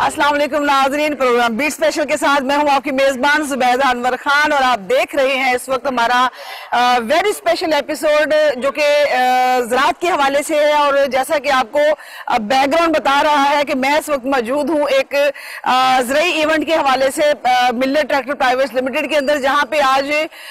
अस्सलाम वालेकुम नाज़रीन, प्रोग्राम बीट स्पेशल के साथ मैं हूं आपकी मेज़बान ज़ुबैदा अनवर खान और आप देख रहे हैं इस वक्त हमारा वेरी स्पेशल एपिसोड जो कि ज़राअत के हवाले से है। और जैसा कि आपको बैकग्राउंड बता रहा है कि मैं इस वक्त मौजूद हूं एक ज़रई इवेंट के हवाले से मिल्लत ट्रैक्टर प्राइवेट लिमिटेड के अंदर, जहां पे आज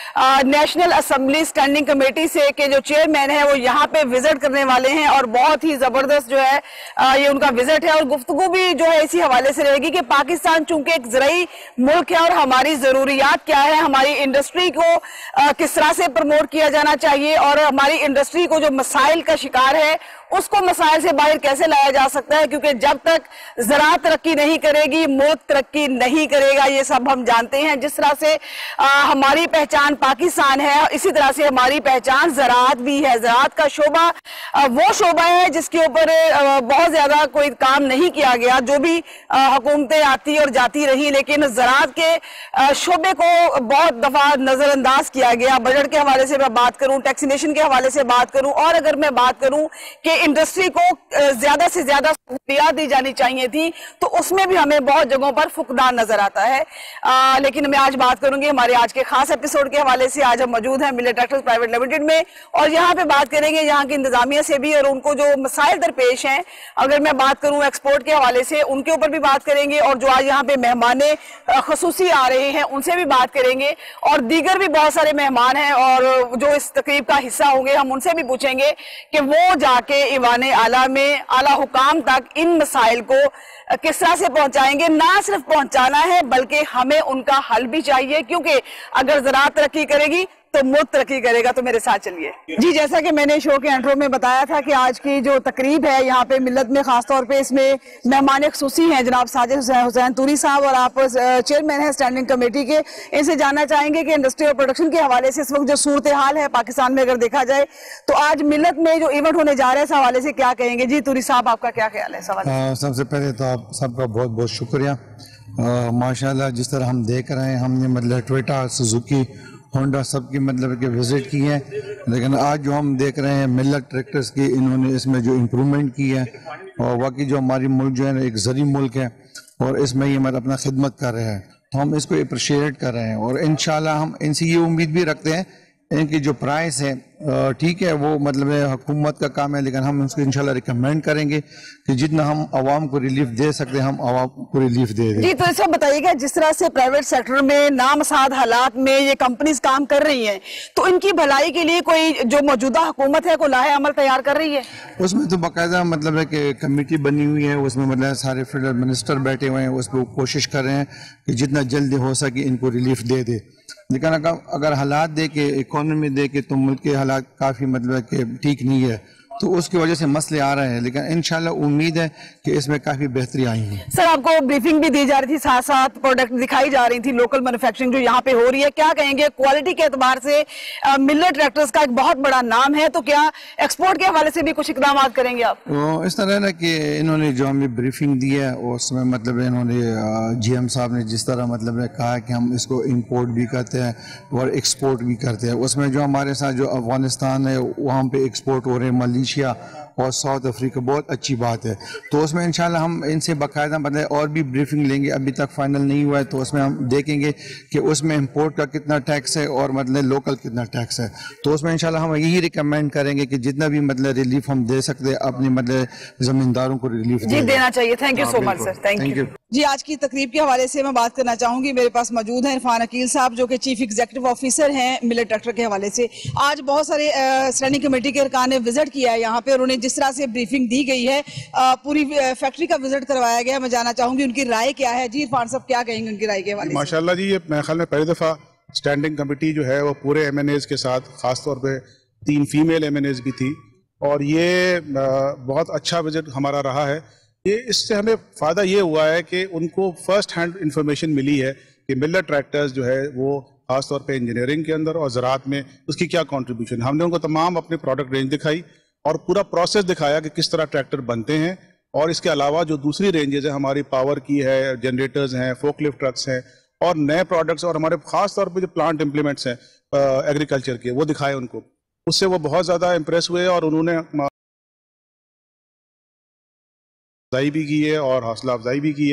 नेशनल असेंबली स्टैंडिंग कमेटी से के जो चेयरमैन है वो यहाँ पे विजिट करने वाले हैं और बहुत ही ज़बरदस्त जो है ये उनका विजिट है। और गुफ्तगू भी जो है इसी हवाले से रहेगी कि पाकिस्तान चूंकि एक ज़रई मुल्क है और हमारी ज़रूरियात क्या है, हमारी इंडस्ट्री को किस तरह से प्रमोट किया जाना चाहिए और हमारी इंडस्ट्री को जो मसाइल का शिकार है उसको मसाइल से बाहर कैसे लाया जा सकता है, क्योंकि जब तक ज़राअत तरक्की नहीं करेगी मुल्क तरक्की नहीं करेगा, ये सब हम जानते हैं। जिस तरह से हमारी पहचान पाकिस्तान है इसी तरह से हमारी पहचान ज़राअत भी है। ज़राअत का शोबा वो शोबा है जिसके ऊपर बहुत ज़्यादा कोई काम नहीं किया गया, जो भी हुकूमतें आती और जाती रही, लेकिन ज़राअत के शोबे को बहुत दफ़ा नज़रअंदाज किया गया। बजट के हवाले से मैं बात करूँ, टैक्सीनेशन के हवाले से बात करूँ, और अगर मैं बात करूँ कि इंडस्ट्री को ज्यादा से ज्यादा सहूलियात दी जानी चाहिए थी तो उसमें भी हमें बहुत जगहों पर फुकदान नजर आता है। लेकिन मैं आज बात करूंगी हमारे आज के खास एपिसोड के हवाले से। आज हम मौजूद हैं मिल्लत ट्रैक्टर्स प्राइवेट लिमिटेड में और यहाँ पे बात करेंगे यहाँ की इंतजामिया से भी और उनको जो मसाइल दरपेश हैं। अगर मैं बात करूँ एक्सपोर्ट के हवाले से उनके ऊपर भी बात करेंगे और जो आज यहाँ पे मेहमाने खसूसी आ रहे हैं उनसे भी बात करेंगे और दीगर भी बहुत सारे मेहमान हैं और जो इस तकरीब का हिस्सा होंगे हम उनसे भी पूछेंगे कि वो जाके ईवान आला में आला हुकाम तक इन मसाइल को किस तरह से पहुंचाएंगे। ना सिर्फ पहुंचाना है बल्कि हमें उनका हल भी चाहिए, क्योंकि अगर ज़राअत तरक्की करेगी तो मुल्क तरक्की करेगा। तो मेरे साथ चलिए जी। जैसा कि मैंने शो के इंट्रो में बताया था कि आज की जो तकरीब है यहाँ पे मिल्लत में खासतौर पे इसमें मेहमान ख़ुसूसी हैं जनाब साजिद हुसैन तूरी साहब और आप चेयरमैन हैं स्टैंडिंग कमेटी के। इनसे जानना चाहेंगे कि इंडस्ट्री और प्रोडक्शन के हवाले से इस वक्त जो सूरत हाल है पाकिस्तान में अगर देखा जाए तो आज मिल्लत में जो इवेंट होने जा रहा है इस हवाले से क्या कहेंगे। जी तूरी साहब, आपका क्या ख्याल है सवाल? सबसे पहले तो आप सबका बहुत बहुत शुक्रिया। माशाल्लाह जिस तरह हम देख रहे हैं, हमने मतलब टोयोटा, सुजुकी, होंडा सबकी मतलब के विज़िट की है, लेकिन आज जो हम देख रहे हैं मिल्लत ट्रैक्टर्स की, इन्होंने इसमें जो इम्प्रूवमेंट की है और वाकई जो हमारी मुल्क जो है ना एक ज़री मुल्क है और इसमें ये मतलब अपना खिदमत कर रहे हैं, तो हम इसको अप्रिशिएट कर रहे हैं। और इंशाल्लाह हम इनसे ये उम्मीद भी रखते हैं इनकी जो प्राइस है ठीक है वो मतलब हुकूमत का काम है, लेकिन हम उसको इंशाल्लाह रिकमेंड करेंगे कि जितना हम आवाम को रिलीफ दे सकते हैं हम आवाम को रिलीफ दे दें। जी तो इसमें बताइएगा जिस तरह से प्राइवेट सेक्टर में नामसाद हालात में ये कंपनीज काम कर रही हैं तो इनकी भलाई के लिए कोई जो मौजूदा हुकूमत है कोई लाहे अमल तैयार कर रही है? उसमें तो बाकायदा मतलब है कि कमेटी बनी हुई है, उसमें मतलब सारे फेडरल मिनिस्टर बैठे हुए हैं, उस पर कोशिश कर रहे हैं कि जितना जल्दी हो सके इनको रिलीफ दे दे। लेकिन अगर हालात देखे, इकोनॉमी देखे तो मुल्क के हालात काफ़ी मतलब कि ठीक नहीं है, तो उसकी वजह से मसले आ रहे हैं, लेकिन इंशाल्लाह उम्मीद है कि इसमें काफ़ी बेहतरी आई है। सर आपको ब्रीफिंग भी दी जा रही थी, साथ साथ प्रोडक्ट दिखाई जा रही थी, लोकल मैन्युफैक्चरिंग जो यहाँ पे हो रही है, क्या कहेंगे क्वालिटी के एतबार से? मिल्लत ट्रैक्टर्स का एक बहुत बड़ा नाम है, तो क्या एक्सपोर्ट के हवाले से भी कुछ इकदाम करेंगे आप? तो इस तरह ना कि इन्होंने जो हमें ब्रीफिंग दी है उसमें मतलब इन्होंने GM साहब ने जिस तरह मतलब कहा कि हम इसको इम्पोर्ट भी करते हैं और एक्सपोर्ट भी करते हैं, उसमें जो हमारे साथ जो अफगानिस्तान है वहाँ पे एक्सपोर्ट हो रहे हैं, मलेशिया और साउथ अफ्रीका, बहुत अच्छी बात है। तो उसमें इंशाल्लाह हम इनसे बाकायदा मतलब और भी ब्रीफिंग लेंगे, अभी तक फाइनल नहीं हुआ है, तो उसमें हम देखेंगे कि उसमें इंपोर्ट का कितना टैक्स है और मतलब लोकल कितना टैक्स है। तो उसमें इंशाल्लाह हम यही रिकमेंड करेंगे कि जितना भी मतलब रिलीफ हम दे सकते हैं अपने मतलब ज़मींदारों को रिलीफ देना चाहिए। Thank you so much sir, thank you. जी आज की तकरीब के हवाले से मैं बात करना चाहूंगी, मेरे पास मौजूद हैं इरफान अकील साहब जो कि चीफ एग्जीक्यूटिव ऑफिसर हैं मिल्लत ट्रैक्टर के हवाले से। आज बहुत सारे स्टैंडिंग कमेटी के अरकान ने विजिट किया है यहाँ पे और उन्हें जिस तरह से ब्रीफिंग दी गई है, पूरी फैक्ट्री का विजिट करवाया गया, मैं जानना चाहूंगी उनकी राय क्या है। जी इरफान साहब क्या कहेंगे उनकी राय के हवाले से? माशाल्लाह जी, ये मेरे ख्याल में पहली दफ़ा स्टैंडिंग कमेटी जो है वो पूरे MNAs के साथ, खासतौर पर 3 फीमेल MNAs भी थी और ये बहुत अच्छा विजिट हमारा रहा है। ये इससे हमें फ़ायदा ये हुआ है कि उनको फर्स्ट हैंड इंफॉर्मेशन मिली है कि मिल्लत ट्रैक्टर्स जो है वो खासतौर पे इंजीनियरिंग के अंदर और ज़राअत में उसकी क्या कंट्रीब्यूशन। हमने उनको तमाम अपने प्रोडक्ट रेंज दिखाई और पूरा प्रोसेस दिखाया कि किस तरह ट्रैक्टर बनते हैं, और इसके अलावा जो दूसरी रेंजेस है हमारी पावर की है, जनरेटर्स हैं, फोकलिफ्ट ट्रक्स हैं और नए प्रोडक्ट्स और हमारे खास तौर पे जो प्लांट इम्प्लीमेंट्स हैं एग्रीकल्चर के, वो दिखाए उनको। उससे वो बहुत ज़्यादा इम्प्रेस हुए और उन्होंने अफजाई भी की है और हौसला अफजाई भी की है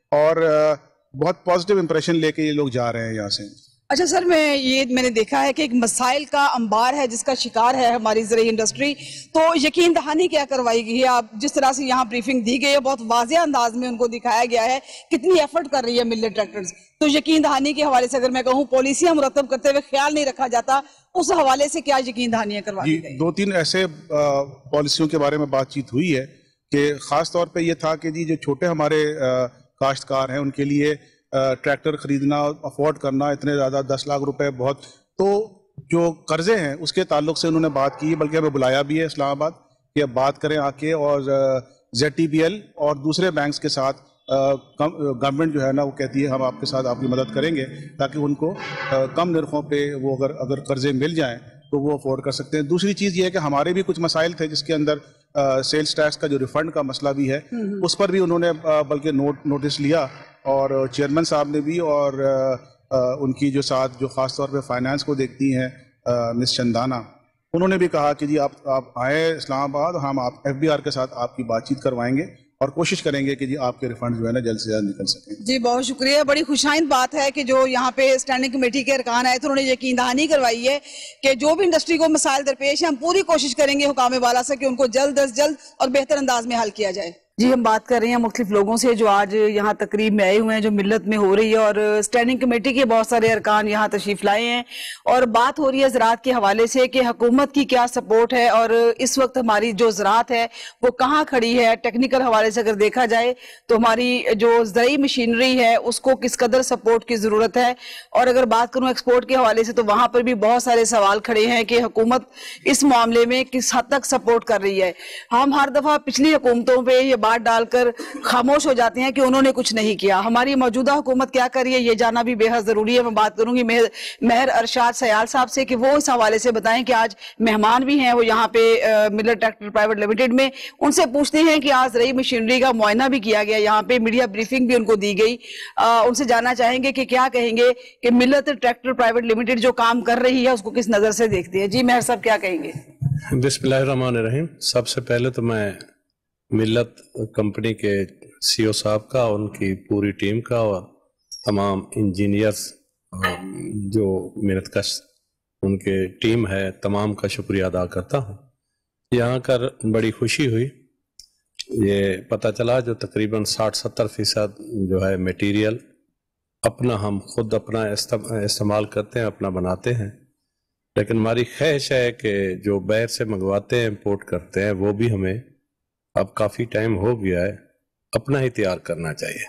اور بہت پازیٹیو امپریشن لے کے یہ لوگ جا رہے ہیں یہاں سے. اچھا سر، میں نے دیکھا ہے کہ ایک مسائل کا انبار ہے جس کا شکار ہے ہماری زرعی انڈسٹری، تو یقین دہانی کیا کروائی گئی ہے؟ آپ جس طرح سے یہاں بریفنگ دی گئی ہے بہت واضح انداز میں ان کو دکھایا گیا ہے کتنی ایفرٹ کر رہی ہے ملت ٹریکٹرز، تو یقین دہانی کے حوالے سے اگر میں کہوں پالیسیاں مرتب کرتے ہوئے خیال نہیں رکھا جاتا، اس حوالے سے کیا یقین دہانیاں کروائی گئی؟ 2-3 ایسے پالیسیوں کے بارے میں بات چیت ہوئی ہے کہ خاص طور پہ یہ تھا کہ جو چھوٹے ہمارے کاشتکار ہیں ان کے لیے ٹریکٹر خریدنا افورڈ کرنا اتنے زیادہ 10 لاکھ روپے بہت، تو جو قرضے ہیں اس کے تعلق سے انہوں نے بات کی، بلکہ ہمیں بلایا بھی ہے اسلام آباد کہ اب بات کریں آ کے، اور ZTBL اور دوسرے بینکس کے ساتھ گورنمنٹ جو ہے نا وہ کہتی ہے ہم آپ کے ساتھ آپ کی مدد کریں گے تاکہ ان کو کم نرخوں پہ وہ اگر قرضے مل جائیں تو وہ افورڈ کر سکتے ہیں. دوسری چیز یہ ہے کہ ہمارے بھی کچھ مسائل تھے جس کے اندر سیلز ٹیکس کا جو ریفنڈ کا مسئلہ بھی ہے، اس پر بھی انہوں نے بلکہ نوٹس لیا، اور چیئرمین صاحب نے بھی، اور ان کی جو ساتھ جو خاص طور پہ فائنانس کو دیکھتی ہیں مس چندانا، انہوں نے بھی کہا کہ جی آپ آئیں اسلام آباد، ہم آپ FBR کے ساتھ آپ کی بات چیت کروائیں گے اور کوشش کریں گے کہ جی آپ کے ریفنڈ جو ہے نا جلد سے جلد نکل سکیں. جی بہت شکریہ. بڑی خوشائند بات ہے کہ جو یہاں پہ اسٹینڈنگ کمیٹی کے ارکان آئے تھے انہوں نے یقین دہانی کروائی ہے کہ جو بھی انڈسٹری کو مسائل درپیش ہیں ہم پوری کوشش کریں گے حکام والا سے کہ ان کو جلد از جلد اور بہتر انداز میں حل کیا جائے. جی ہم بات کر رہے ہیں مختلف لوگوں سے جو آج یہاں تقریب میں آئے ہوئے ہیں جو ملت میں ہو رہی ہے، اور اسٹینڈنگ کمیٹی کے بہت سارے ارکان یہاں تشریف لائے ہیں، اور بات ہو رہی ہے زراعت کے حوالے سے کہ حکومت کی کیا سپورٹ ہے اور اس وقت ہماری جو زراعت ہے وہ کہاں کھڑی ہے. ٹیکنیکل حوالے سے اگر دیکھا جائے تو ہماری جو زرعی مشینری ہے اس کو کس قدر سپورٹ کی ضرورت ہے، اور اگر بات کروں ایکسپورٹ کے حوالے سے تو وہاں پر بھی بہت سارے سوال کھڑے ہیں کہ حکومت اس معاملے میں کس حد تک سپورٹ کر رہی ہے. ہم ہر دفعہ پچھلی حکومتوں پہ یہ بات ڈال کر خاموش ہو جاتے ہیں کہ انہوں نے کچھ نہیں کیا. ہماری موجودہ حکومت کیا کر رہی ہے یہ جاننا بھی بے حد ضروری ہے. میں بات کروں گی مہر ارشاد سیال صاحب سے کہ وہ اس حوالے سے بتائیں کہ آج مہمان بھی ہیں وہ یہاں پہ ملت ٹریکٹر پرائیویٹ لمیٹڈ میں، ان سے پوچھتے ہیں کہ آج زرعی مشینری کا معائنہ بھی کیا گیا، یہاں پہ میڈیا بریفنگ بھی ان کو دی گئی. ان سے جاننا چاہیں گے کہ کیا کہیں گے کہ ملت ٹریکٹر پرائیویٹ لمیٹڈ جو کام کر رہی ہے اس کو کس نظر سے دیکھتے ہیں. جی مہر صاحب کیا کہیں گے؟ بسم اللہ الرحمن الرحیم. سب سے پہلے تو میں ملت کمپنی کے CEO صاحب کا، ان کی پوری ٹیم کا، اور تمام انجینئرز جو محنت کش ان کے ٹیم ہے تمام کا شکریہ ادا کرتا ہوں. یہاں کر بڑی خوشی ہوئی، یہ پتہ چلا جو تقریباً 60-70% جو ہے میٹیریل اپنا ہم خود اپنا استعمال کرتے ہیں، اپنا بناتے ہیں، لیکن ہماری خواہش ہے کہ جو باہر سے منگواتے ہیں امپورٹ کرتے ہیں وہ بھی ہمیں اب کافی ٹائم ہو گیا ہے اپنا ہی تیار کرنا چاہیے.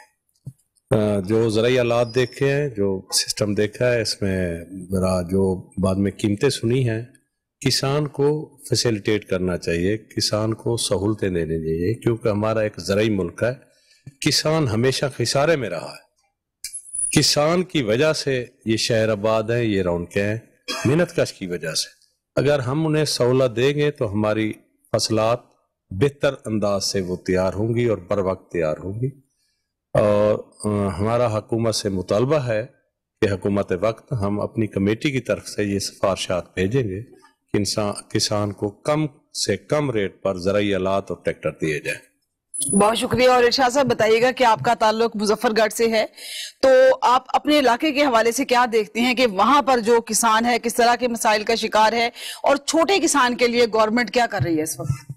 جو زرعی آلات دیکھے ہیں، جو سسٹم دیکھا ہے، اس میں ذرا جو بعد میں قیمتیں سنی ہیں، کسان کو فیسیلیٹیٹ کرنا چاہیے، کسان کو سہولتیں دینے چاہیے، کیونکہ ہمارا ایک زرعی ملک ہے. کسان ہمیشہ خسارے میں رہا ہے. کسان کی وجہ سے یہ شہر آباد ہیں، یہ رونقیں ہیں، محنت کش کی وجہ سے. اگر ہم انہیں سہولت دیں گے تو ہماری فصلات بہتر انداز سے وہ تیار ہوں گی اور بر وقت تیار ہوں گی. اور ہمارا حکومت سے مطالبہ ہے کہ حکومت وقت ہم اپنی کمیٹی کی طرف سے یہ سفارشات بھیجیں گے کہ کسان کو کم سے کم ریٹ پر زرعی آلات اور ٹریکٹر دیے جائیں. بہت شکریہ. اور ارشاد صاحب بتائیے گا کہ آپ کا تعلق مظفر گڑھ سے ہے، تو آپ اپنے علاقے کے حوالے سے کیا دیکھتے ہیں کہ وہاں پر جو کسان ہے کس طرح کے مسائل کا شکار ہے، اور چھوٹے کسان کے لیے گورنمنٹ کیا کر رہی ہے اس وقت؟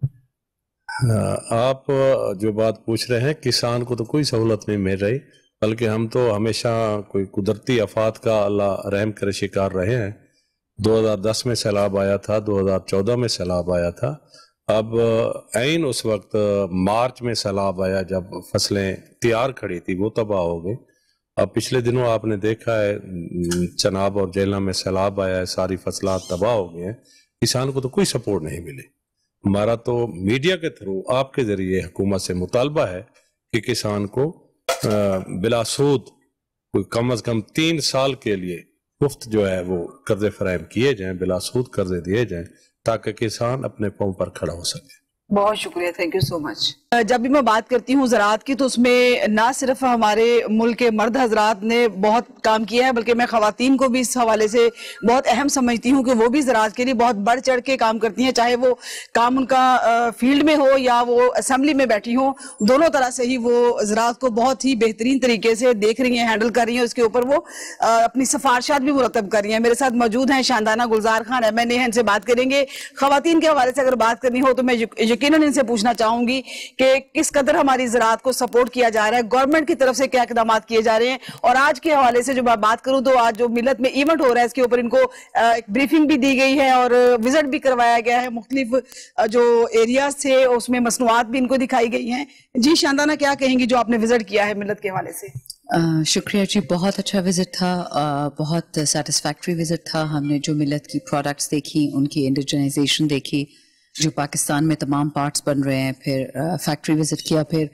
آپ جو بات پوچھ رہے ہیں، کسان کو تو کوئی سہولت نہیں مل رہی، بلکہ ہم تو ہمیشہ کوئی قدرتی آفات کا اللہ رحم کرے شکار رہے ہیں. 2010 میں سیلاب آیا تھا، 2014 میں سیلاب آیا تھا. اب عین اس وقت مارچ میں سیلاب آیا جب فصلیں تیار کھڑی تھی وہ تباہ ہو گئی. اب پچھلے دنوں آپ نے دیکھا ہے چناب اور جیلہ میں سیلاب آیا ہے، ساری فصلات تباہ ہو گئی ہیں. کسان کو تو کوئی سپورٹ نہیں ملی. ہمارا تو میڈیا کے تھرو آپ کے ذریعے حکومت سے مطالبہ ہے کہ کسان کو بلا سود کوئی کم از کم 3 سال کے لیے مفت جو ہے وہ قرضے فراہم کیے جائیں، بلا سود قرضے دیے جائیں تاکہ کسان اپنے پاؤں پر کھڑا ہو سکے. بہت شکریہ. Thank you so much. جب بھی میں بات کرتی ہوں زراعت کی تو اس میں نہ صرف ہمارے ملک کے مرد حضرات نے بہت کام کیا ہے بلکہ میں خواتین کو بھی اس حوالے سے بہت اہم سمجھتی ہوں کہ وہ بھی زراعت کے لیے بہت بڑھ چڑھ کے کام کرتی ہیں, چاہے وہ کام ان کا فیلڈ میں ہو یا وہ اسمبلی میں بیٹھی ہوں, دونوں طرح سے ہی وہ زراعت کو بہت ہی بہترین طریقے سے دیکھ رہی ہیں, ہینڈل کر رہی ہیں, اس کے اوپر وہ اپنی سفارشات بھی مرتب کر رہی ہیں. میرے ساتھ موجود ہیں شاندانہ گلزار خان MNA ہیں, ان سے بات کریں گے. خواتین کے حوالے سے اگر بات کرنی ہو تو میں یقیناً ان سے پوچھنا چاہوں گی کہ کس قدر ہماری زراعت کو سپورٹ کیا جا رہا ہے, گورنمنٹ کی طرف سے کیا اقدامات کیے جا رہے ہیں, اور آج کے حوالے سے جو میں بات کروں تو آج جو ملت میں ایونٹ ہو رہا ہے اس کے اوپر ان کو ایک بریفنگ بھی دی گئی ہے اور وزٹ بھی کروایا گیا ہے, مختلف جو ایریاز تھے اس میں مصنوعات بھی ان کو دکھائی گئی ہیں. جی شاندانہ, کیا کہیں گی جو آپ نے وزٹ کیا ہے ملت کے حوالے سے؟ شکریہ جی, بہت اچھا وزٹ تھا, بہت سیٹسفیکٹری وزٹ تھا. ہم نے جو ملت کی پروڈکٹس دیکھی, ان کی انڈیجنائزیشن دیکھی, جو پاکستان میں تمام پارٹس بن رہے ہیں, پھر فیکٹری وزٹ کیا, پھر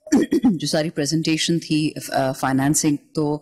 جو ساری پریزنٹیشن تھی فائنانسنگ, تو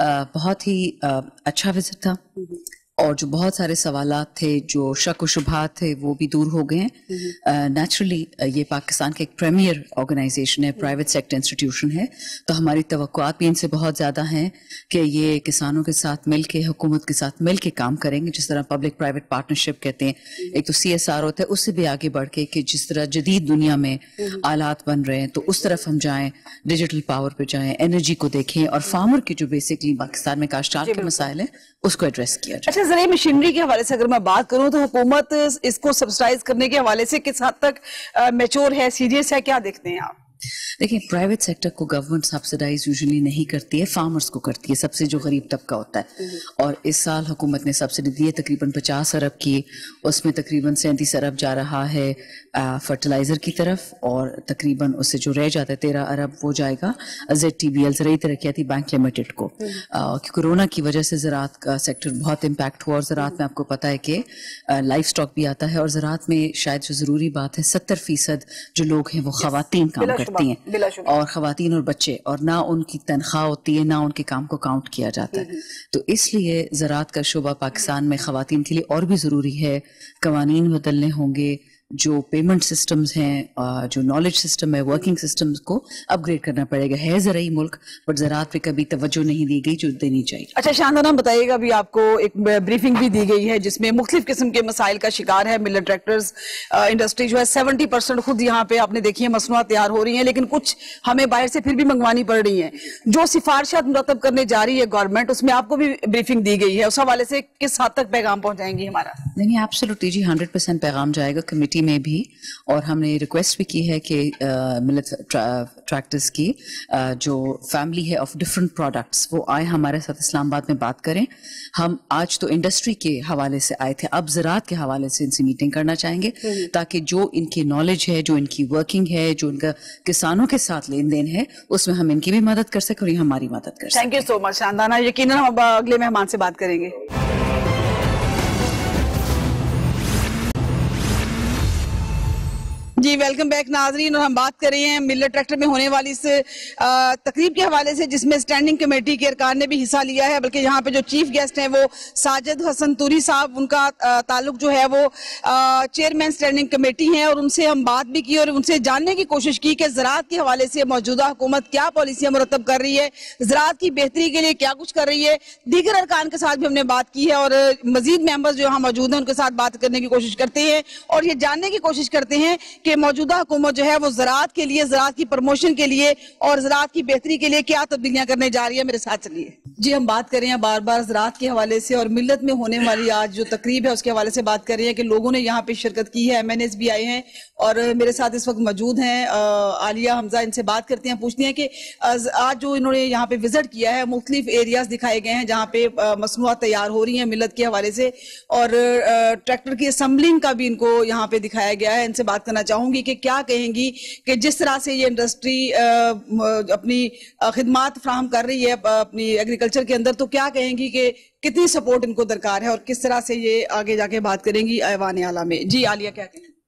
بہت ہی اچھا وزٹ تھا. اور جو بہت سارے سوالات تھے, جو شک و شبہات تھے, وہ بھی دور ہو گئے ہیں. نیچرلی یہ پاکستان کا ایک پریمیئر آرگنائزیشن ہے, پرائیویٹ سیکٹر انسٹیٹیوشن ہے, تو ہماری توقعات بھی ان سے بہت زیادہ ہیں کہ یہ کسانوں کے ساتھ مل کے, حکومت کے ساتھ مل کے کام کریں گے. جس طرح پبلک پرائیویٹ پارٹنرشپ کہتے ہیں, ایک تو CSR ہوتا ہے, اس سے بھی آگے بڑھ کے کہ جس طرح جدید دنیا میں آلات بن رہے ہیں تو اس طرف ہم جائیں, ڈیجیٹل پاور پہ جائیں, انرجی کو دیکھیں, اور فارمر کی جو بیسکلی پاکستان میں کاشتکار کے مسائل ہیں اس کو ایڈریس کیا جائے. اچھا, زرعی مشینری کے حوالے سے اگر میں بات کروں تو حکومت اس کو سبسڈائز کرنے کے حوالے سے کس حد تک میچور ہے, سیریس ہے, کیا دیکھتے ہیں آپ؟ دیکھیں, پرائیویٹ سیکٹر کو گورنمنٹ سبسڈائز یوزلی نہیں کرتی ہے, فارمرز کو کرتی ہے, سب سے جو غریب طبقہ ہوتا ہے. اور اس سال حکومت نے سبسڈی دی ہے تقریباً 50 ارب کی, اس میں تقریباً 37 ارب جا رہا ہے فرٹیلائزر کی طرف, اور تقریباً اس سے جو رہ جاتا ہے 13 ارب وہ جائے گا ZTBL زرعی ترقیاتی بینک لمیٹڈ کو. کورونا کی وجہ سے زراعت کا سیکٹر بہت امپیکٹ ہوا, اور زراعت میں آپ کو پتہ ہے کہ لائف سٹاک بھی آتا ہے, اور زراعت میں شاید جو ضروری بات ہے 70% جو لوگ ہیں وہ خواتین کام کرتی ہیں, اور خواتین اور بچے, اور نہ ان کی تنخواہ ہوتی ہے, نہ ان کے کام کو کاؤنٹ کیا جاتا ہے. تو اس لیے زراعت کا شعبہ پاکستان میں خواتین کے لیے اور بھی ضروری ہے. قوانین بدلنے ہوں گے, جو پیمنٹ سسٹمز ہیں, جو نالج سسٹم ہے, ورکنگ سسٹمز کو اپ گریڈ کرنا پڑے گا. ہے زرعی ملک, بٹ زراعت پہ کبھی توجہ نہیں دی گئی جو دینی چاہیے. اچھا شاندانہ, بتائیے گا, ابھی آپ کو ایک بریفنگ بھی دی گئی ہے جس میں مختلف قسم کے مسائل کا شکار ہے ملٹ ٹریکٹرز انڈسٹری جو ہے. 70% خود یہاں پہ آپ نے دیکھی ہے مصنوعات تیار ہو رہی ہیں, لیکن کچھ ہمیں باہر سے پھر بھی منگوانی پڑ رہی ہیں. جو سفارشات مرتب کرنے جا رہی ہے گورنمنٹ, اس میں آپ کو بھی بریفنگ دی گئی ہے, اس حوالے سے کس حد تک پیغام پہنچائیں گی ہمارا؟ نہیں, ایبسولوٹلی جی, 100% پیغام جائے گا کمیٹی میں بھی, اور ہم نے ریکویسٹ بھی کی ہے کہ ملٹ ٹریکٹرز کی جو فیملی ہے آف ڈفرنٹ پروڈکٹس وہ آئے ہمارے ساتھ اسلام آباد میں بات کریں. ہم آج تو انڈسٹری کے حوالے سے آئے تھے, اب زراعت کے حوالے سے ان سے میٹنگ کرنا چاہیں گے, تاکہ جو ان کی نالج ہے, جو ان کی ورکنگ ہے, جو ان کا کسانوں کے ساتھ لین دین ہے, اس میں ہم ان کی بھی مدد کر سکیں اور یہ ہماری مدد کر سکیں. Thank you so much Shandana. یقیناً ہم اگلے مہمان سے بات کریں گے. جی ویلکم بیک ناظرین, اور ہم بات کر رہے ہیں ملٹ ٹریکٹر میں ہونے والی اس تقریب کے حوالے سے جس میں اسٹینڈنگ کمیٹی کے ارکان نے بھی حصہ لیا ہے, بلکہ یہاں پہ جو چیف گیسٹ ہیں وہ ساجد حسن توری صاحب, ان کا تعلق جو ہے وہ چیئرمین اسٹینڈنگ کمیٹی ہیں, اور ان سے ہم بات بھی کی اور ان سے جاننے کی کوشش کی کہ زراعت کے حوالے سے موجودہ حکومت کیا پالیسیاں مرتب کر رہی ہے, زراعت کی بہتری کے لیے کیا کچھ کر رہی ہے. دیگر ارکان کے ساتھ بھی ہم نے بات کی ہے, اور مزید ممبرز جو یہاں موجود ہیں ان کے ساتھ بات کرنے کی کوشش کرتے ہیں, اور یہ جاننے کی کوشش کرتے ہیں کہ موجودہ حکومت جو ہے وہ زراعت کے لیے, زراعت کی پروموشن کے لیے اور زراعت کی بہتری کے لیے کیا تبدیلیاں کرنے جا رہی ہے. میرے ساتھ چلیے. جی ہم بات کر رہے ہیں بار بار زراعت کے حوالے سے, اور ملت میں ہونے والی آج جو تقریب ہے اس کے حوالے سے بات کر رہے ہیں کہ لوگوں نے یہاں پہ شرکت کی ہے, MNAs بھی آئے ہیں, اور میرے ساتھ اس وقت موجود ہیں عالیہ حمزہ. ان سے بات کرتے ہیں, پوچھتے ہیں کہ آج جو انہوں نے یہاں پہ وزٹ کیا ہے, مختلف ایریاز دکھائے گئے ہیں جہاں پہ مصنوعات تیار ہو رہی ہیں ملت کے حوالے سے, اور ٹریکٹر کی اسمبلنگ کا بھی ان کو یہاں پہ دکھایا گیا ہے. ان سے بات کرنا چاہوں گی کہ کیا کہیں گی کہ جس طرح سے یہ انڈسٹری اپنی خدمات فراہم کر رہی ہے اپنی ایگریکلچر کے اندر, تو کیا کہیں گی کہ کتنی سپورٹ ان کو درکار ہے, اور کس طرح سے یہ آگے جا کے بات کریں گی ایوان اعلیٰ میں. جی عالیہ, کیا کہیں گی؟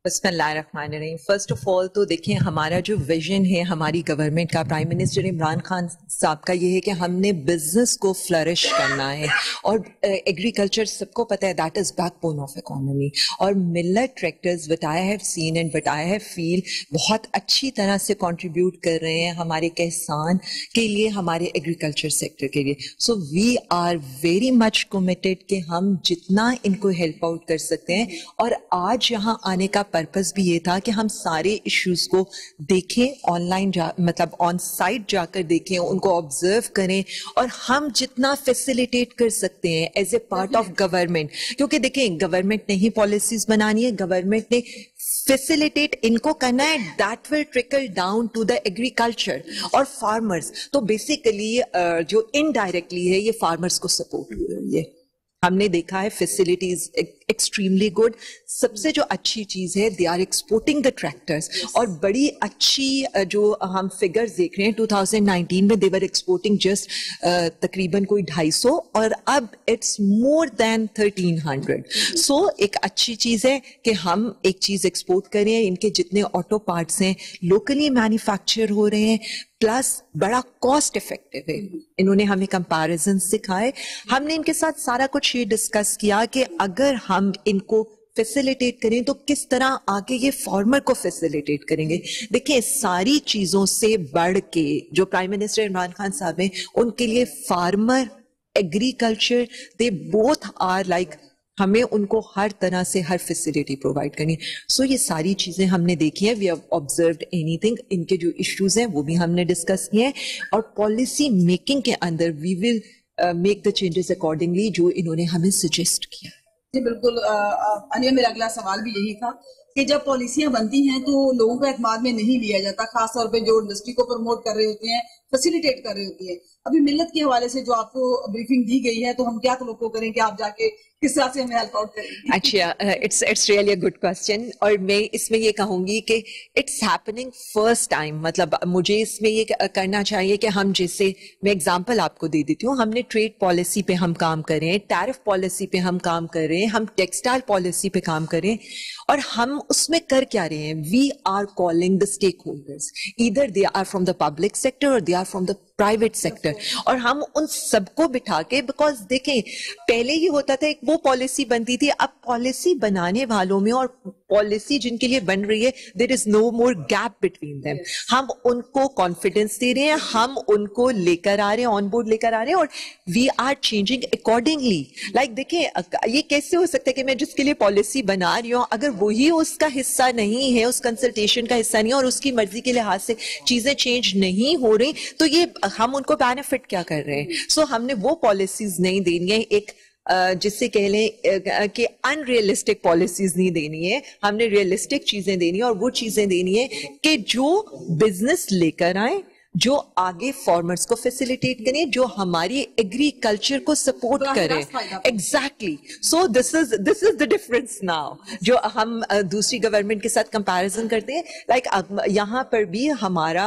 بسم اللہ الرحمن الرحیم. فرسٹ آف آل تو دیکھیں ہمارا جو ویژن ہے ہماری گورنمنٹ کا, پرائم منسٹر عمران خان صاحب کا, یہ ہے کہ ہم نے بزنس کو فلرش کرنا ہے, اور ایگریکلچر سب کو پتہ ہے that is backbone of economy, اور Millat Tractors what I have seen and what I have feel بہت اچھی طرح سے کنٹریبیوٹ کر رہے ہیں ہمارے کسان کے لیے, ہمارے ایگریکلچر سیکٹر کے لیے. So we are very much committed کہ ہم جتنا ان کو ہیلپ آؤٹ کر سکتے ہیں. اور آج یہاں آنے کا پرپز بھی یہ تھا کہ ہم سارے ایشوز کو دیکھیں, آن لائن مطلب آن سائٹ جا کر دیکھیں, ان کو آبزرو کریں, اور ہم جتنا فیسیلیٹیٹ کر سکتے ہیں as a part of government, کیونکہ دیکھیں گورنمنٹ نے ہی پالیسیز بنانی ہے, گورنمنٹ نے فیسیلیٹیٹ ان کو کرنا ہے, that will trickle down to the agriculture اور فارمرز. تو بیسیکلی جو انڈائریکٹلی ہے یہ فارمرز کو سپورٹ ہو رہی ہے. ہم نے دیکھا ہے فیسلٹیز ایکسٹریملی گڈ. سب سے جو اچھی چیز ہے they are exporting the tractors, اور بڑی اچھی جو ہم فگرز دیکھ رہے ہیں 2019 میں دے ور ایکسپورٹنگ جسٹ تقریباً کوئی 250, اور اب اٹس مور دین 1300. سو ایک اچھی چیز ہے کہ ہم ایک چیز ایکسپورٹ کریں, ان کے جتنے آٹو پارٹس ہیں لوکلی مینوفیکچر ہو رہے ہیں, پلس بڑا کاسٹ افیکٹو ہے. انہوں نے ہمیں کمپیریزن سکھائے, ہم نے ان کے ساتھ سارا کچھ یہ ڈسکس کیا کہ اگر ہم ان کو فیسیلیٹیٹ کریں تو کس طرح آگے یہ فارمر کو فیسیلیٹیٹ کریں گے. دیکھیں ساری چیزوں سے بڑھ کے جو پرائم منسٹر عمران خان صاحب ہیں ان کے لیے farmer, agriculture, they both are like, ہمیں ان کو ہر طرح سے ہر فیسلٹی پرووائڈ کرنی ہے. سو یہ ساری چیزیں ہم نے دیکھی ہیں, we have observed anything. ان کے جو ایشوز ہیں وہ بھی ہم نے ڈسکس کیے ہیں, اور پالیسی میکنگ کے اندر we will make the changes accordingly جو انہوں نے ہمیں سجیسٹ کیا. جی بالکل انیا, میرا اگلا سوال بھی یہی تھا کہ جب پالیسیاں بنتی ہیں تو لوگوں کو اعتماد میں نہیں لیا جاتا, خاص طور پہ جو انڈسٹری کو پروموٹ کر رہے ہوتے ہیں, فیسیلیٹیٹ کر رہے ہوتی ہیں. ابھی ملت کے حوالے سے جو آپ کو بریفنگ دی گئی ہے تو ہم کیا توقع کریں کہ آپ جا کے کس طرح سے ہمیں ہیلپ آؤٹ کریں گے؟ اچھا, it's really a good question, اور میں اس میں یہ کہوں گی کہ اٹس ہیپننگ فرسٹ ٹائم. مطلب مجھے اس میں یہ کرنا چاہیے کہ ہم جیسے, میں اگزامپل آپ کو دے دیتی ہوں, ہم نے ٹریڈ پالیسی پہ ہم کام کر رہے ہیں, ٹیرف پالیسی پہ ہم کام کر رہے ہیں, ہم ٹیکسٹائل پالیسی پہ کام کر رہے ہیں, اور ہم اس میں کر کیا رہے ہیں, we are calling the stakeholders, either they are from the public sector اور they are from the private sector, اور ہم ان سب کو بٹھا کے, بیکاز دیکھیں پہلے یہ ہوتا تھا ایک وہ پالیسی بنتی تھی, اب پالیسی بنانے والوں میں اور پالیسی جن کے لیے بن رہی ہے there is no more gap between them. ہم ان کو کانفیڈینس دے رہے ہیں, ہم ان کو لے کر آ رہے ہیں, آن بورڈ لے کر آ رہے ہیں, اور we are changing accordingly. Like دیکھیں یہ کیسے ہو سکتا ہے کہ میں جس کے لیے پالیسی بنا رہی ہوں اگر وہی اس کا حصہ نہیں ہے, اس کنسلٹیشن کا حصہ نہیں ہے, اور اس کی مرضی کے لحاظ سے چیزیں چینج نہیں ہو رہی, تو یہ ہم ان کو بینیفٹ کیا کر رہے ہیں. سو ہم نے وہ پالیسیز نہیں دینی ہے, ایک جس سے کہہ لیں کہ ان ریئلسٹک پالیسیز نہیں دینی ہے, ہم نے ریئلسٹک چیزیں دینی ہے, اور وہ چیزیں دینی ہے کہ جو بزنس لے کر آئیں, جو آگے فارمرز کو فیسیلیٹیٹ کریں, جو ہماری ایگریکلچر کو سپورٹ کریں. Exactly. So this is the difference now جو ہم دوسری گورنمنٹ کے ساتھ کمپیریزن کرتے ہیں. لائک یہاں پر بھی ہمارا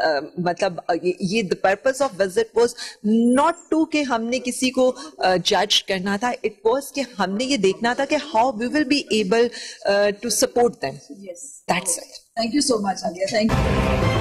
مطلب یہ the purpose of visit was not to کہ ہم نے کسی کو جج کرنا تھا, اٹ واز کہ ہم نے یہ دیکھنا تھا کہ how we will be able to support them. That's it. Thank you so much Alia, thank you.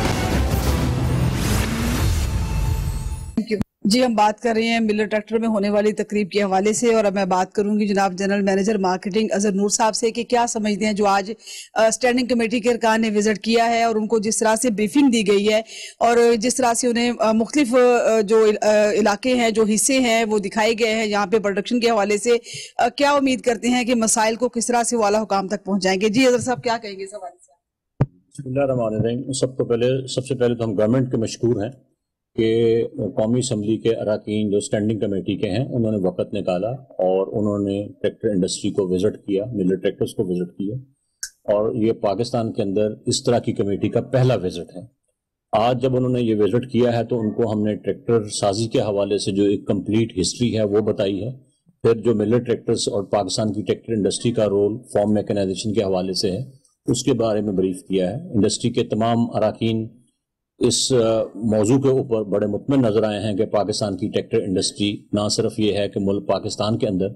جی ہم بات کر رہے ہیں ملٹ ٹریکٹر میں ہونے والی تقریب کے حوالے سے, اور اب میں بات کروں گی جناب general manager marketing Azhar Noor صاحب سے کہ کیا سمجھتے ہیں جو آج اسٹینڈنگ کمیٹی کے ارکان نے وزٹ کیا ہے, اور ان کو جس طرح سے بریفنگ دی گئی ہے, اور جس طرح سے انہیں مختلف جو علاقے ہیں, جو حصے ہیں وہ دکھائے گئے ہیں یہاں پہ پروڈکشن کے حوالے سے, کیا امید کرتے ہیں کہ مسائل کو کس طرح سے وہ اعلیٰ حکام تک پہنچائیں گے؟ جی اظہر صاحب کیا کہیں گے اس حوالے سے؟ بسم اللہ الرحمن الرحیم. سب سے پہلے تو ہم گورنمنٹ کے مشکور ہیں کہ قومی اسمبلی کے اراکین جو اسٹینڈنگ کمیٹی کے ہیں انہوں نے وقت نکالا اور انہوں نے ٹریکٹر انڈسٹری کو وزٹ کیا, ملٹ ٹریکٹرز کو وزٹ کیا, اور یہ پاکستان کے اندر اس طرح کی کمیٹی کا پہلا وزٹ ہے. آج جب انہوں نے یہ وزٹ کیا ہے تو ان کو ہم نے ٹریکٹر سازی کے حوالے سے جو ایک کمپلیٹ ہسٹری ہے وہ بتائی ہے, پھر جو ملٹ ٹریکٹرز اور پاکستان کی ٹریکٹر انڈسٹری کا رول فارم میکنائزیشن کے حوالے سے ہے اس کے بارے میں بریف کیا ہے. انڈسٹری کے تمام اراکین اس موضوع کے اوپر بڑے مطمئن نظر آئے ہیں کہ پاکستان کی ٹریکٹر انڈسٹری نہ صرف یہ ہے کہ ملک پاکستان کے اندر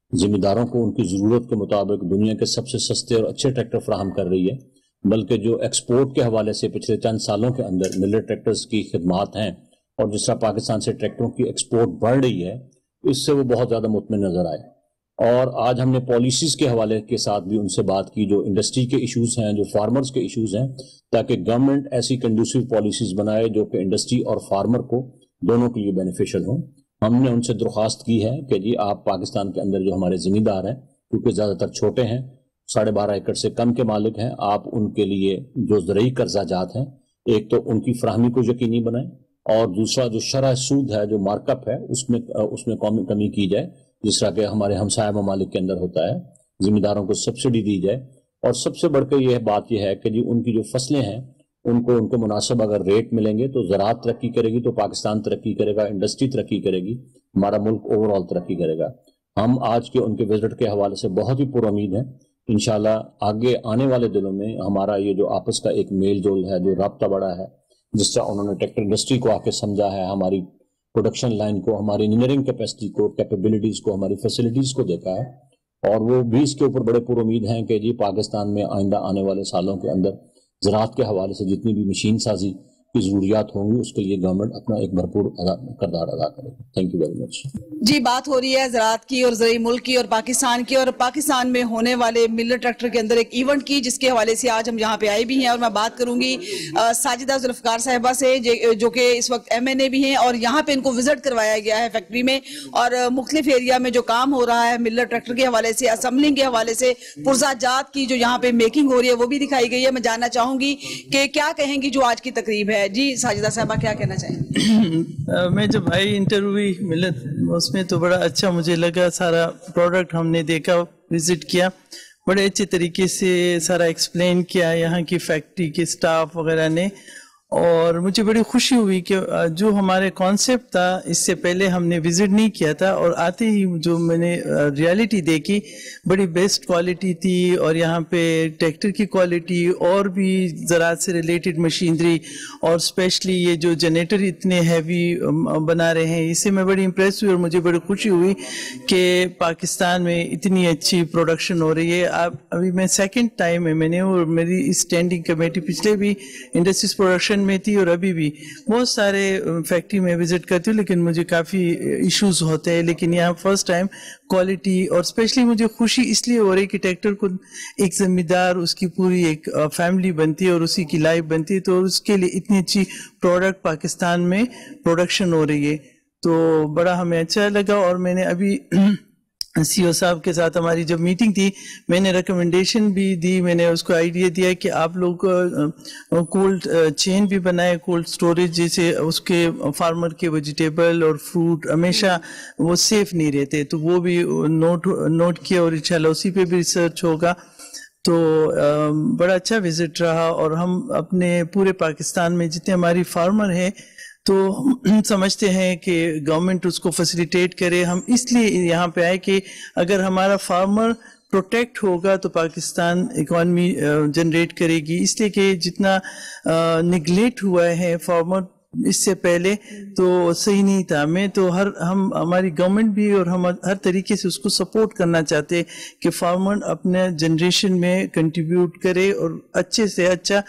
ذمہ داروں کو ان کی ضرورت کے مطابق دنیا کے سب سے سستے اور اچھے ٹریکٹر فراہم کر رہی ہے، بلکہ جو ایکسپورٹ کے حوالے سے پچھلے چند سالوں کے اندر ملر ٹریکٹرز کی خدمات ہیں اور جس طرح پاکستان سے ٹریکٹروں کی ایکسپورٹ بڑھ رہی ہے، اس سے وہ بہت زیادہ مطمئن نظر آئے۔ اور آج ہم نے پالیسیز کے حوالے کے ساتھ بھی ان سے بات کی، جو انڈسٹری کے ایشوز ہیں، جو فارمرز کے ایشوز ہیں، تاکہ گورنمنٹ ایسی کنڈیوسیو پالیسیز بنائے جو کہ انڈسٹری اور فارمر کو دونوں کے لیے بینیفیشل ہوں۔ ہم نے ان سے درخواست کی ہے کہ جی آپ پاکستان کے اندر جو ہمارے ذمہ دار ہیں، کیونکہ زیادہ تر چھوٹے ہیں، 12.5 ایکڑ سے کم کے مالک ہیں، آپ ان کے لیے جو زرعی قرضہ جات ہیں، ایک تو ان کی فراہمی کو یقینی بنائیں، اور دوسرا جو شرح سود ہے، جو مارک اپ ہے، اس میں کمی کی جائے، جس طرح کہ ہمارے ہمسایہ ممالک کے اندر ہوتا ہے، ذمہ داروں کو سبسڈی دی جائے۔ اور سب سے بڑھ کر یہ بات یہ ہے کہ جی ان کی جو فصلیں ہیں ان کو ان کے مناسب اگر ریٹ ملیں گے تو زراعت ترقی کرے گی، تو پاکستان ترقی کرے گا، انڈسٹری ترقی کرے گی، ہمارا ملک اوور آل ترقی کرے گا۔ ہم آج کے ان کے وزٹ کے حوالے سے بہت ہی پر امید ہیں، انشاءاللہ آگے آنے والے دنوں میں ہمارا یہ جو آپس کا ایک میل جول ہے، جو رابطہ بڑا ہے، جس طرح انہوں نے ٹریکٹر انڈسٹری کو آ کے سمجھا ہے، ہماری پروڈکشن لائن کو، ہماری انجینئرنگ کیپیسٹی کو، کیپیبلٹیز کو، ہماری فیسلٹیز کو دیکھا ہے، اور وہ بھی اس کے اوپر بڑے پر امید ہیں کہ جی پاکستان میں آئندہ آنے والے سالوں کے اندر زراعت کے حوالے سے جتنی بھی مشین سازی کی ضروریات ہوں گی، اس کے لیے گورنمنٹ اپنا ایک بھرپور کردار ادا کرے گی۔ Thank you very much. جی، بات ہو رہی ہے زراعت کی اور زرعی ملک کی اور پاکستان کی، اور پاکستان میں ہونے والے ملر ٹریکٹر کے اندر ایک ایونٹ کی، جس کے حوالے سے آج ہم یہاں پہ آئے بھی ہیں، اور میں بات کروں گی ساجدہ ذوالفقار صاحبہ سے، جو کہ اس وقت MNA بھی ہیں، اور یہاں پہ ان کو وزٹ کروایا گیا ہے فیکٹری میں، اور مختلف ایریا میں جو کام ہو رہا ہے ملر ٹریکٹر کے حوالے سے، اسمبلنگ کے حوالے سے، پرزہ جات کی جو یہاں پہ میکنگ ہو رہی ہے وہ بھی دکھائی گئی ہے۔ میں جاننا چاہوں گی کہ کیا کہیں گی جو آج کی تقریب ہے۔ جی ساجدہ صاحبہ، کیا کہنا چاہیں گے؟ میں جب آئی انٹرویو ملت اس میں تو بڑا اچھا مجھے لگا، سارا پروڈکٹ ہم نے دیکھا، وزٹ کیا، بڑے اچھے طریقے سے سارا ایکسپلین کیا یہاں کی فیکٹری کے سٹاف وغیرہ نے، اور مجھے بڑی خوشی ہوئی کہ جو ہمارے کانسیپٹ تھا اس سے پہلے ہم نے وزٹ نہیں کیا تھا، اور آتے ہی جو میں نے ریالٹی دیکھی بڑی بیسٹ کوالٹی تھی، اور یہاں پہ ٹریکٹر کی کوالٹی اور بھی زراعت سے ریلیٹڈ مشینری، اور اسپیشلی یہ جو جنریٹر اتنے ہیوی بنا رہے ہیں، اس سے میں بڑی امپریس ہوئی، اور مجھے بڑی خوشی ہوئی کہ پاکستان میں اتنی اچھی پروڈکشن ہو رہی ہے۔ ابھی میں سیکنڈ ٹائم ہے میں نے، اور میری اسٹینڈنگ کمیٹی پچھلے بھی انڈسٹریز پروڈکشن میں تھی، اور ابھی بھی بہت سارے فیکٹری میں وزٹ کرتی ہوں، لیکن مجھے کافی ایشوز ہوتے ہیں، لیکن یہاں فرسٹ ٹائم کوالٹی، اور اسپیشلی مجھے خوشی اس لیے ہو رہی کہ ٹریکٹر کو ایک ذمہ دار، اس کی پوری ایک فیملی بنتی ہے اور اسی کی لائف بنتی ہے، تو اس کے لیے اتنی اچھی پروڈکٹ پاکستان میں پروڈکشن ہو رہی ہے، تو بڑا ہمیں اچھا لگا۔ اور میں نے ابھی CO صاحب کے ساتھ ہماری جب میٹنگ تھی، میں نے ریکمنڈیشن بھی دی، میں نے اس کو آئیڈیا دیا کہ آپ لوگ کولڈ چین بھی بنائے، کولڈ سٹوریج، جیسے اس کے فارمر کے ویجیٹیبل اور فروٹ ہمیشہ وہ سیف نہیں رہتے، تو وہ بھی نوٹ کیا، اور انشاءاللہ اسی پہ بھی ریسرچ ہوگا۔ تو بڑا اچھا وزٹ رہا، اور ہم اپنے پورے پاکستان میں جتنے ہماری فارمر ہیں تو ہم سمجھتے ہیں کہ گورنمنٹ اس کو فیسیلیٹیٹ کرے۔ ہم اس لیے یہاں پہ آئے کہ اگر ہمارا فارمر پروٹیکٹ ہوگا تو پاکستان اکانومی جنریٹ کرے گی، اس لیے کہ جتنا نگلیکٹ ہوا ہے فارمر اس سے پہلے تو صحیح نہیں تھا۔ میں تو ہماری گورنمنٹ بھی اور ہم ہر طریقے سے اس کو سپورٹ کرنا چاہتے کہ فارمر اپنے جنریشن میں کنٹریبیوٹ کرے، اور اچھے سے اچھا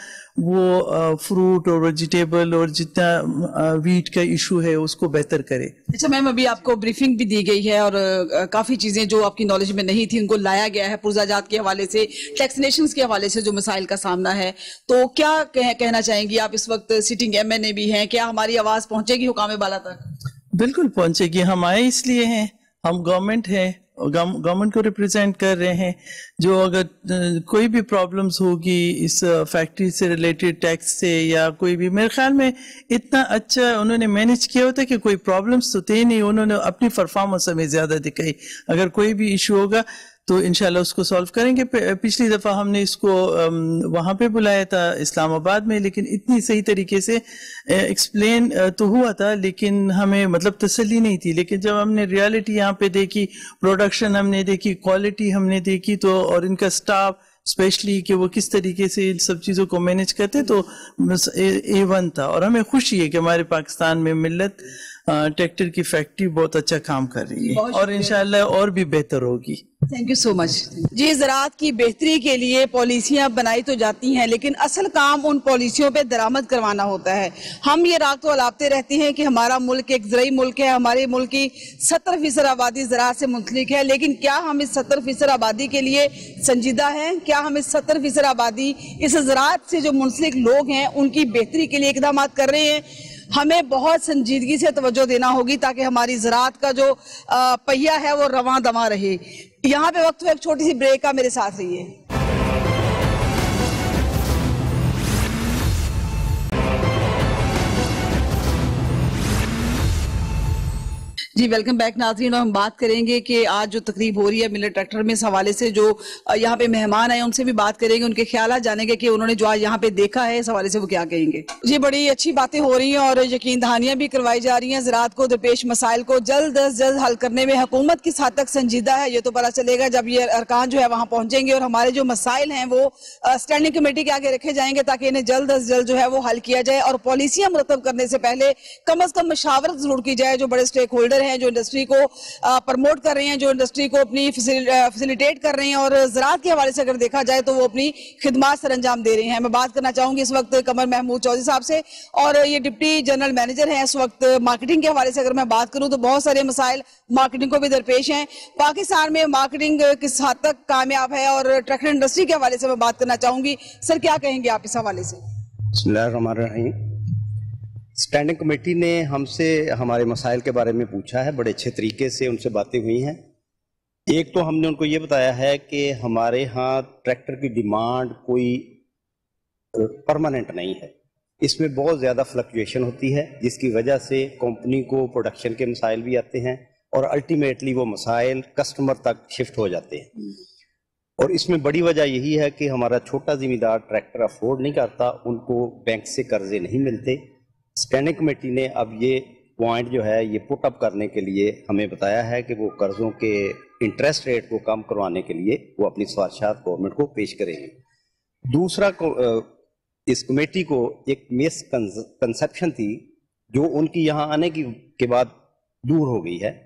وہ فروٹ اور ویجیٹیبل اور جتنا ویٹ کا ایشو ہے اس کو بہتر کرے۔ اچھا میم، ابھی آپ کو بریفنگ بھی دی گئی ہے، اور کافی چیزیں جو آپ کی نالج میں نہیں تھی ان کو لایا گیا ہے، پرزہ جات کے حوالے سے، ٹیکسنیشنز کے حوالے سے جو مسائل کا سامنا ہے، تو کیا کہنا چاہیں گی؟ آپ اس وقت سٹنگ MNA بھی ہیں، کیا ہماری آواز پہنچے گی حکام بالا تک؟ بالکل پہنچے گی، ہم آئے اس لیے ہیں، ہم گورنمنٹ ہیں، گورنمنٹ کو ریپرزینٹ کر رہے ہیں۔ جو اگر کوئی بھی پرابلمز ہوگی اس فیکٹری سے ریلیٹڈ، ٹیکس سے یا کوئی بھی، میرے خیال میں اتنا اچھا انہوں نے مینیج کیا ہوتا ہے کہ کوئی پرابلمز تو تھے نہیں، انہوں نے اپنی پرفارمنس ہمیں زیادہ دکھائی۔ اگر کوئی بھی ایشو ہوگا تو انشاءاللہ اس کو سالو کریں گے۔ پچھلی دفعہ ہم نے اس کو وہاں پہ بلایا تھا اسلام آباد میں، لیکن اتنی صحیح طریقے سے ایکسپلین تو ہوا تھا، لیکن ہمیں مطلب تسلی نہیں تھی۔ لیکن جب ہم نے ریالٹی یہاں پہ دیکھی، پروڈکشن ہم نے دیکھی، کوالٹی ہم نے دیکھی، تو اور ان کا سٹاف اسپیشلی کہ وہ کس طریقے سے ان سب چیزوں کو مینیج کرتے، تو A1 تھا۔ اور ہمیں خوشی ہے کہ ہمارے پاکستان میں ملت ट्रैक्टर की फैक्ट्री बहुत अच्छा काम कर रही है और इंशाल्लाह और भी बेहतर होगी। थैंक यू सो मच जी। ज़राअत की बेहतरी के लिए पॉलिसियां बनाई तो जाती हैं, लेकिन असल काम उन पॉलिसियों पे दरामद करवाना होता है। हम ये राग तो अलापते रहते हैं कि हमारा मुल्क एक ज़राई मुल्क है, हमारे मुल्क की 70% आबादी ज़राअत से मुंसलिक है, लेकिन क्या हम इस 70% आबादी के लिए संजीदा हैं? क्या हम इस 70% आबादी इस ज़राअत से जो मुंसलिक लोग हैं उनकी बेहतरी के लिए इक़दाम कर रहे हैं? हमें बहुत संजीदगी से तवज्जो देना होगी ताकि हमारी ज़राअत का जो पहिया है वो रवां दवां रहे। यहाँ पे वक्त है एक छोटी सी ब्रेक का, मेरे साथ रहिए। जी वेलकम बैक नाज़रीन। और हम बात करेंगे कि आज जो तकरीब हो रही है मिलेट ट्रैक्टर में, इस हवाले से जो यहाँ पे मेहमान आए उनसे भी बात करेंगे, उनके ख्याल जानेंगे कि उन्होंने जो आज यहाँ पे देखा है इस हवाले से वो क्या कहेंगे। जी बड़ी अच्छी बातें हो रही हैं और यकीन दहानियां भी करवाई जा रही हैं। ज़राअत को दरपेश मसाइल को जल्द अज जल्द हल करने में हुकूमत किस हद तक संजीदा है ये तो पता चलेगा जब ये अरकान जो है वहाँ पहुंचेंगे और हमारे जो मसाइल हैं वो स्टैंडिंग कमेटी के आगे रखे जाएंगे ताकि इन्हें जल्द अज जल्द जो है वो हल किया जाए और पॉलिसियां मुरतब करने से पहले कम अज कम मशावरत जरूर की जाए। जो बड़े स्टेक होल्डर हैं, जो इंडस्ट्री को प्रमोट कर रहे हैं, जो इंडस्ट्री को अपनी फैसिलिटेट कर रहे हैं और ज़राअत के हवाले से अगर देखा जाए तो वो अपनी खिदमात सर अंजाम दे रहे हैं। मैं बात करना चाहूंगी इस वक्त कमर महमूद चौधरी साहब से और ये डिप्टी जनरल मैनेजर हैं इस वक्त। मार्केटिंग के हवाले से अगर मैं बात करूं तो बहुत सारे मसाइल मार्केटिंग को भी दरपेश हैं। पाकिस्तान में मार्केटिंग किस हद तक कामयाब है और ट्रैक्टर इंडस्ट्री के हवाले से मैं बात करना चाहूंगी। सर क्या कहेंगे आप इस हवाले से? बिस्मिल्लाहिर्रहमानिर्रहीम। स्टैंडिंग कमेटी ने हमसे हमारे मसाइल के बारे में पूछा है, बड़े अच्छे तरीके से उनसे बातें हुई हैं। एक तो हमने उनको ये बताया है कि हमारे यहाँ ट्रैक्टर की डिमांड कोई परमानेंट नहीं है, इसमें बहुत ज़्यादा फ्लक्चुएशन होती है जिसकी वजह से कंपनी को प्रोडक्शन के मसाइल भी आते हैं और अल्टीमेटली वो मसाइल कस्टमर तक शिफ्ट हो जाते हैं। और इसमें बड़ी वजह यही है कि हमारा छोटा ज़िम्मेदार ट्रैक्टर अफोर्ड नहीं करता, उनको बैंक से कर्जे नहीं मिलते। स्टैंडिंग कमेटी ने अब ये पॉइंट जो है ये पुट अप करने के लिए हमें बताया है कि वो कर्ज़ों के इंटरेस्ट रेट को कम करवाने के लिए वो अपनी सिफारिशात गवर्नमेंट को पेश करेंगे। दूसरा इस कमेटी को एक मिस कंसेप्शन थी जो उनकी यहाँ आने के बाद दूर हो गई है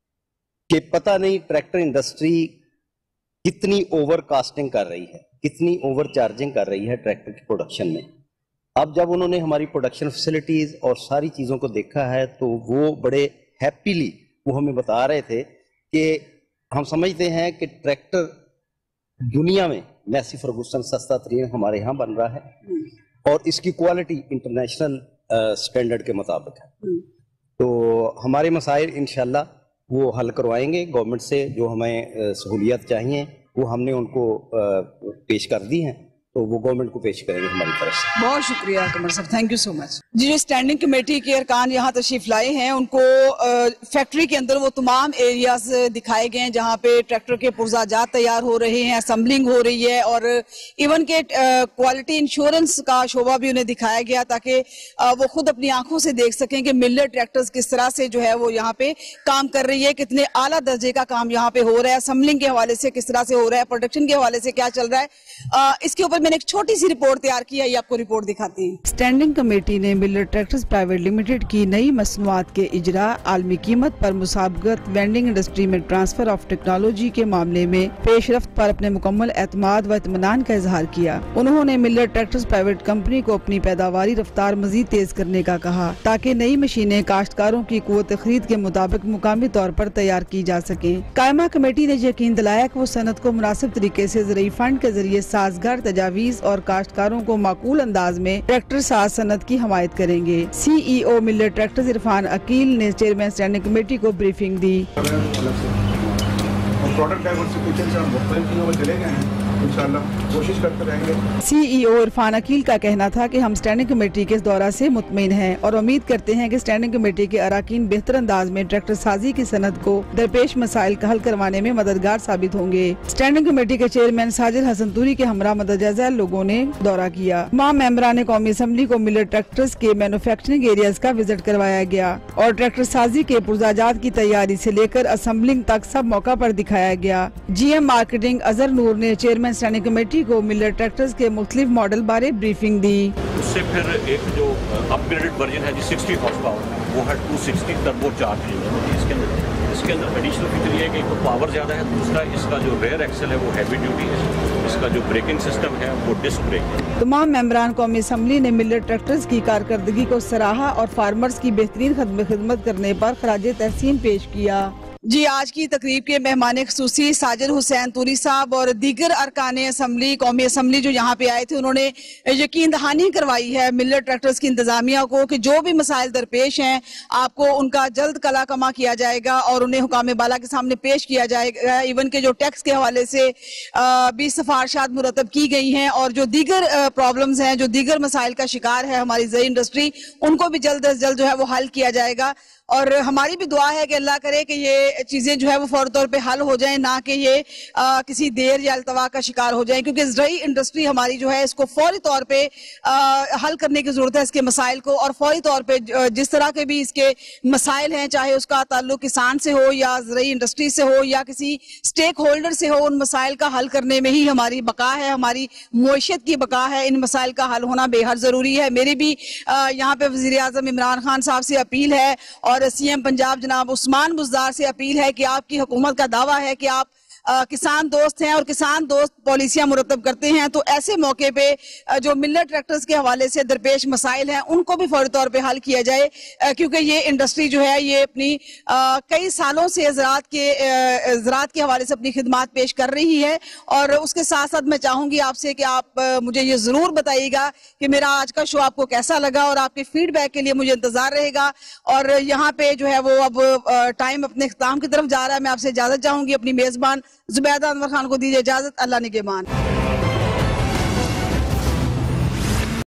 कि पता नहीं ट्रैक्टर इंडस्ट्री कितनी ओवर कास्टिंग कर रही है, कितनी ओवर चार्जिंग कर रही है ट्रैक्टर की प्रोडक्शन में। अब जब उन्होंने हमारी प्रोडक्शन फैसिलिटीज़ और सारी चीज़ों को देखा है तो वो बड़े हैप्पीली वो हमें बता रहे थे कि हम समझते हैं कि ट्रैक्टर दुनिया में मैसी फर्गूसन सस्ता तरीन हमारे यहाँ बन रहा है और इसकी क्वालिटी इंटरनेशनल स्टैंडर्ड के मुताबिक है। तो हमारे मसाइल इंशाल्लाह वो हल करवाएंगे गवर्नमेंट से। जो हमें सहूलियत चाहिए वो हमने उनको पेश कर दी हैं तो वो गवर्नमेंट को पेश करेंगे हमारी तरफ से। बहुत शुक्रिया कमर साहब, थैंक यू सो मच। जी जो स्टैंडिंग कमेटी के अरकान यहाँ तशरीफ लाए हैं उनको फैक्ट्री के अंदर वो तमाम एरियाज दिखाए गए हैं जहाँ पे ट्रैक्टर के पुर्जाजात तैयार हो रहे हैं, असम्बलिंग हो रही है और इवन के क्वालिटी इंश्योरेंस का शोबा भी उन्हें दिखाया गया ताकि वो खुद अपनी आंखों से देख सकें कि मिलर ट्रैक्टर्स किस तरह से जो है वो यहाँ पे काम कर रही है, कितने आला दर्जे का काम यहाँ पे हो रहा है, असम्बलिंग के हवाले से किस तरह से हो रहा है, प्रोडक्शन के हवाले से क्या चल रहा है। इसके ऊपर मैंने एक छोटी सी रिपोर्ट तैयार की है, ये आपको रिपोर्ट दिखाती है। स्टैंडिंग कमेटी ने मिलर ट्रैक्टर्स प्राइवेट लिमिटेड की नई मसनूआत के इजरा, आलमी कीमत पर मुसाबकत, वेंडिंग इंडस्ट्री में ट्रांसफर ऑफ टेक्नोलॉजी के मामले में पेशरफ्त पर अपने मुकम्मल एतमाद व इत्मीनान का इजहार किया। उन्होंने मिलर ट्रैक्टर्स प्राइवेट कंपनी को अपनी पैदावारी रफ्तार मजीद तेज करने का कहा ताकि नई मशीनें काश्तकारों की कुव्वत खरीद के मुताबिक मुकामी तौर पर तैयार की जा सके। कायमा कमेटी ने यकीन दिलाया कि वो सनत को मुनासिब तरीके से ज़रूरी फंड के जरिए साजगार तजावीज और काश्तकारों को माकूल अंदाज में ट्रैक्टर साज सनत की हमायत करेंगे। CEO मिलर ट्रैक्टर्स इरफान अकील ने चेयरमैन स्टैंडिंग कमेटी को ब्रीफिंग दी। प्रोडक्ट डाइवर्सिफिकेशन से हम मुख्तलिफ चीज़ों में चले गए हैं, इंशाल्लाह कोशिश करते रहेंगे। CEO इरफान अकील का कहना था कि हम स्टैंडिंग कमेटी के इस दौरा से मुतमईन हैं और उम्मीद करते हैं कि स्टैंडिंग कमेटी के अराकीन बेहतर अंदाज में ट्रैक्टर साजी की सनत को दरपेश मसाइल का हल करवाने में मददगार साबित होंगे। स्टैंडिंग कमेटी के चेयरमैन साजिद हसन तूरी के हमरा मददे झैल लोगों ने दौरा किया। तमाम मेंबरान कौमी असम्बली को मिलर ट्रैक्टर्स के मैन्युफैक्चरिंग एरियाज का विजिट करवाया गया और ट्रैक्टर साजी के पुर्जाजात की तैयारी से लेकर असम्बलिंग तक सब मौका पर दिखाया गया। GM मार्केटिंग अजहर नूर ने चेयरमैन स्टैंडिंग कमेटी को मिलर ट्रैक्टर्स के मुख्तलिफ मॉडल बारे ब्रीफिंग दी। उससे फिर एक जो अपग्रेडेड वर्जन है 60 हॉर्स पावर وہ ہے 260 ٹربو چارج انجن ہے اس کے اندر ایڈیشنل فیچر یہ ہے کہ ایک تو پاور زیادہ ہے, دوسرا اس کا جو ریئر ایکسل ہے وہ ہیوی ڈیوٹی ہے, اس کا جو بریکنگ سسٹم ہے وہ ڈسک بریک ہے. تمام ممبران قومی اسمبلی نے ملر ٹریکٹرز کی کارکردگی کو سراہا اور فارمرز کی بہترین خدمت کرنے پر خراج تحسین پیش کیا. جی, آج کی تقریب کے مہمان خصوصی ساجد حسین توری صاحب اور دیگر ارکان اسمبلی, قومی اسمبلی جو یہاں پہ آئے تھے, انہوں نے یقین دہانی کروائی ہے ملر ٹریکٹرز کی انتظامیہ کو کہ جو بھی مسائل درپیش ہیں آپ کو ان کا جلد کلا کما کیا جائے گا اور انہیں حکام بالا کے سامنے پیش کیا جائے گا. ایون کہ جو ٹیکس کے حوالے سے بھی سفارشات مرتب کی گئی ہیں اور جو دیگر پرابلمز ہیں, جو دیگر مسائل کا شکار ہے ہماری زرعی انڈسٹری, ان کو بھی جلد از جلد جو ہے وہ حل کیا جائے گا. اور ہماری بھی دعا ہے کہ اللہ کرے کہ یہ چیزیں جو ہے وہ فوری طور پہ حل ہو جائیں, نہ کہ یہ کسی دیر یا التوا کا شکار ہو جائیں, کیونکہ زرعی انڈسٹری ہماری جو ہے اس کو فوری طور پہ حل کرنے کی ضرورت ہے اس کے مسائل کو, اور فوری طور پہ جس طرح کے بھی اس کے مسائل ہیں, چاہے اس کا تعلق کسان سے ہو یا زرعی انڈسٹری سے ہو یا کسی سٹیک ہولڈر سے ہو, ان مسائل کا حل کرنے میں ہی ہماری بقا ہے, ہماری معیشت کی بقا ہے. ان مسائل کا حل ہونا بے حد ضروری ہے. میری بھی یہاں پہ وزیر اعظم عمران خان صاحب سے اپیل ہے اور سی ایم پنجاب جناب عثمان بزدار سے اپیل ہے کہ آپ کی حکومت کا دعویٰ ہے کہ آپ کسان دوست ہیں اور کسان دوست پالیسیاں مرتب کرتے ہیں, تو ایسے موقع پہ جو ملر ٹریکٹرز کے حوالے سے درپیش مسائل ہیں ان کو بھی فوری طور پہ حل کیا جائے, کیونکہ یہ انڈسٹری جو ہے یہ اپنی کئی سالوں سے زراعت کے حوالے سے اپنی خدمات پیش کر رہی ہے. اور اس کے ساتھ ساتھ میں چاہوں گی آپ سے کہ آپ مجھے یہ ضرور بتائیے گا کہ میرا آج کا شو آپ کو کیسا لگا, اور آپ کے فیڈ بیک کے لیے مجھے انتظار رہے گا. اور یہاں پہ جو ہے وہ اب ٹائم اپنے اختتام کی طرف جا رہا ہے. میں آپ سے اجازت چاہوں گی, اپنی میزبان زبیدہ انور خان کو دیجیے اجازت. اللہ نگہبان.